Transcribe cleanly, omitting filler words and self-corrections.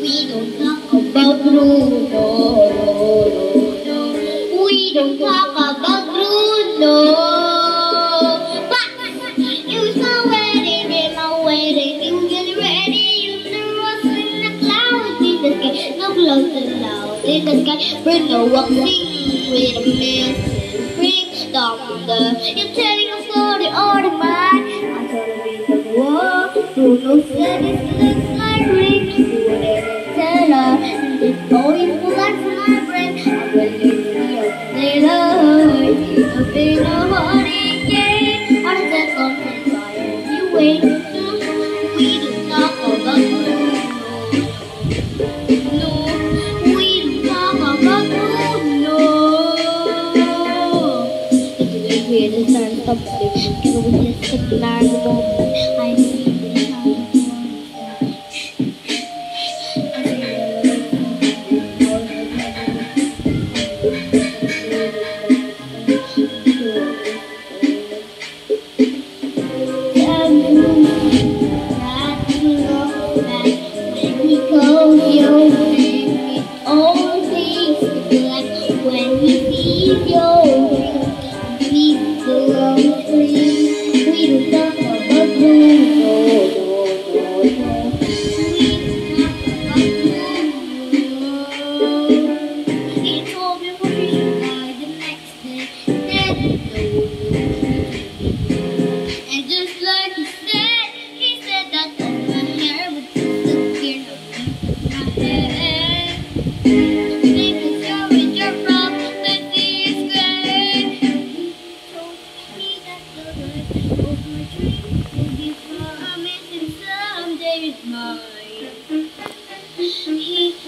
We don't talk about Bruno, no, no, no. We don't talk about Bruno. But it's my wedding, and my wedding, you get ready. You the rose in the clouds in the sky, no clouds allowed in the sky. Bruno walks in with a message, bring thunder. You're telling a story all the mine. I'm gonna be the war. Bruno said it looks like rain. You wouldn't tell her, and it's always like my brain. I will leave you later. It's a bit of a hurricane. What is that something by anyway? We don't talk about Bruno. No, we don't talk about Bruno. It's a weird and start something. Because we just recognize the moment. I see the time. When he sees your please go free. We don't talk about Bruno. He told me what he should buy the next day. And just like he said that on my hair would disappear. My hair. Because you're with your problem, that is great. He told me that the rest of my dream would be promised and someday is mine. He